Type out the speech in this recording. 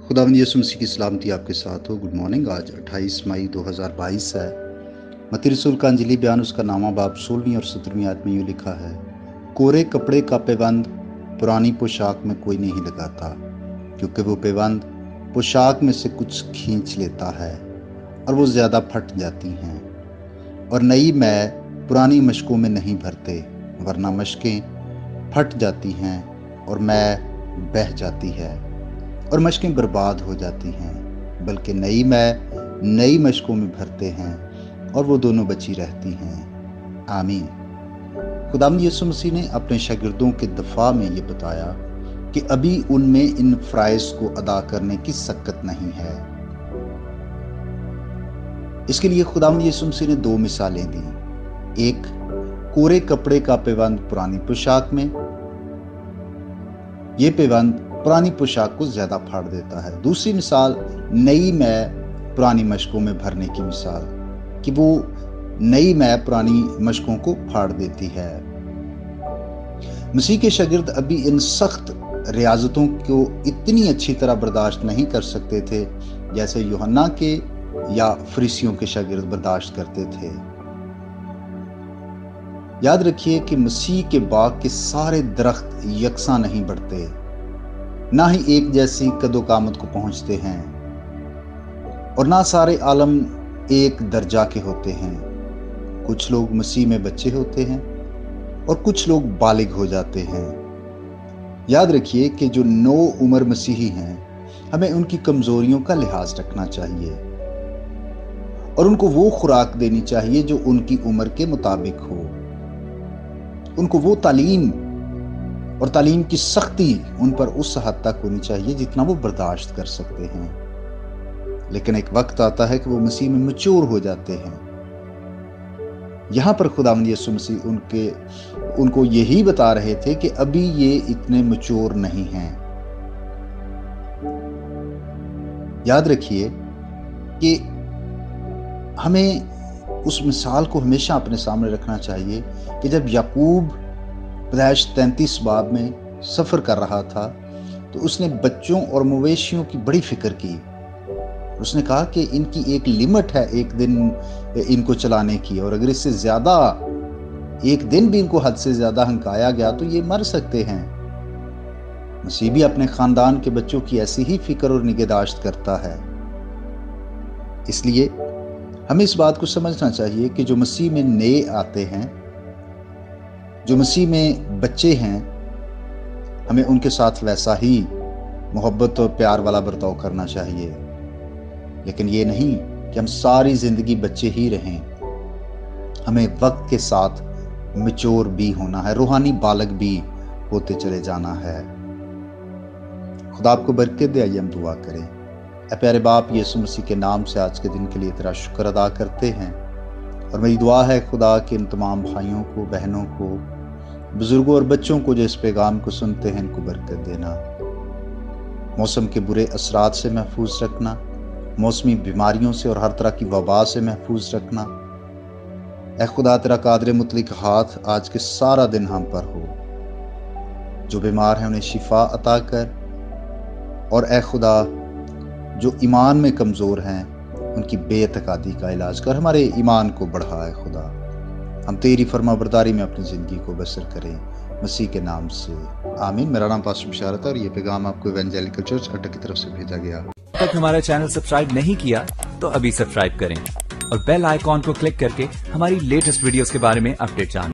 खुदावंद यीशु मसीह की सलामती आपके साथ हो। Good morning. आज 28 मई 2022 है। मत्ती रसूल का अंजली बयान उसका नामा बाब 16वीं और 17वीं आयत में यूँ लिखा है, कोरे कपड़े का पैबंद पुरानी पोशाक में कोई नहीं लगाता, क्योंकि वो पैबंद पोशाक में से कुछ खींच लेता है और वो ज़्यादा फट जाती हैं। और नई मै पुरानी मशकों में नहीं भरते, वरना मशकें फट जाती हैं और मै बह जाती है और मशकें बर्बाद हो जाती हैं, बल्कि नई मै नई मशकों में भरते हैं और वो दोनों बची रहती हैं। आमीन। खुदावंद यीशु मसीह ने अपने शागिर्दों के दफा में ये बताया कि अभी उनमें इन फ़राइज़ को अदा करने की सख्त नहीं है। इसके लिए खुदावंद यीशु मसीह ने दो मिसालें दी। एक, कोरे कपड़े का पैबंद पुरानी पोशाक में, ये पैबंद पुरानी पोशाक को ज्यादा फाड़ देता है। दूसरी मिसाल, नई मै पुरानी मशकों में भरने की मिसाल, कि वो नई मै पुरानी मशकों को फाड़ देती है। मसीह के शागिर्द अभी इन सख्त रियाजतों को इतनी अच्छी तरह बर्दाश्त नहीं कर सकते थे जैसे यूहन्ना के या फरीसियों के शागिर्द बर्दाश्त करते थे। याद रखिए कि मसीह के बाग के सारे दरख्त यकसां नहीं बढ़ते, ना ही एक जैसी कदोकामत को पहुंचते हैं, और ना सारे आलम एक दर्जा के होते हैं। कुछ लोग मसीह में बच्चे होते हैं और कुछ लोग बालिग हो जाते हैं। याद रखिए कि जो नो उम्र मसीही हैं, हमें उनकी कमजोरियों का लिहाज रखना चाहिए और उनको वो खुराक देनी चाहिए जो उनकी उम्र के मुताबिक हो। उनको वो तालीम और तालीम की सख्ती उन पर उस हद तक होनी चाहिए जितना वो बर्दाश्त कर सकते हैं। लेकिन एक वक्त आता है कि वो मसीह में मैच्योर हो जाते हैं। यहां पर खुदावंद यीशु मसीह उनको यही बता रहे थे कि अभी ये इतने मैच्योर नहीं हैं। याद रखिए कि हमें उस मिसाल को हमेशा अपने सामने रखना चाहिए कि जब याकूब पैदाइश 33 बाब में सफ़र कर रहा था तो उसने बच्चों और मवेशियों की बड़ी फिक्र की। उसने कहा कि इनकी एक लिमिट है एक दिन इनको चलाने की, और अगर इससे ज़्यादा एक दिन भी इनको हद से ज़्यादा हंकाया गया तो ये मर सकते हैं। मसीह भी अपने ख़ानदान के बच्चों की ऐसी ही फिक्र और निगहदाश्त करता है। इसलिए हमें इस बात को समझना चाहिए कि जो मसीह में नए आते हैं, जो मसीह में बच्चे हैं, हमें उनके साथ वैसा ही मोहब्बत और प्यार वाला बर्ताव करना चाहिए। लेकिन ये नहीं कि हम सारी जिंदगी बच्चे ही रहें। हमें वक्त के साथ मैच्योर भी होना है, रूहानी बालक भी होते चले जाना है। खुदा आपको बरकत दे। आइए हम दुआ करें। ऐ प्यारे बाप, यीशु मसीह के नाम से आज के दिन के लिए तेरा शुक्र अदा करते हैं, और मेरी दुआ है खुदा कि इन तमाम भाइयों को, बहनों को, बुजुर्गों और बच्चों को जो इस पैगाम को सुनते हैं, इनको बरकत देना। मौसम के बुरे असरात से महफूज रखना, मौसमी बीमारियों से और हर तरह की वबा से महफूज रखना। ऐ खुदा, तेरा कादर मुतलक हाथ आज के सारा दिन हम पर हो। जो बीमार हैं उन्हें शिफा अता कर, और ऐ खुदा जो ईमान में कमज़ोर हैं उनकी बेतकादी का इलाज कर, हमारे ईमान को बढ़ा है खुदा। हम तेरी फरमाबरदारी में अपनी ज़िंदगी को बसर करें, मसीह के नाम से आमीन। मेरा नाम पास्टर बिशारत है और ये पैगाम आपको इवेंजेलिकल चर्च अड्डा की तरफ से भेजा गया। अब तक हमारा चैनल सब्सक्राइब नहीं किया तो अभी सब्सक्राइब करें और बेल आइकॉन को क्लिक करके हमारी लेटेस्ट वीडियोस के बारे में अपडेट जानें।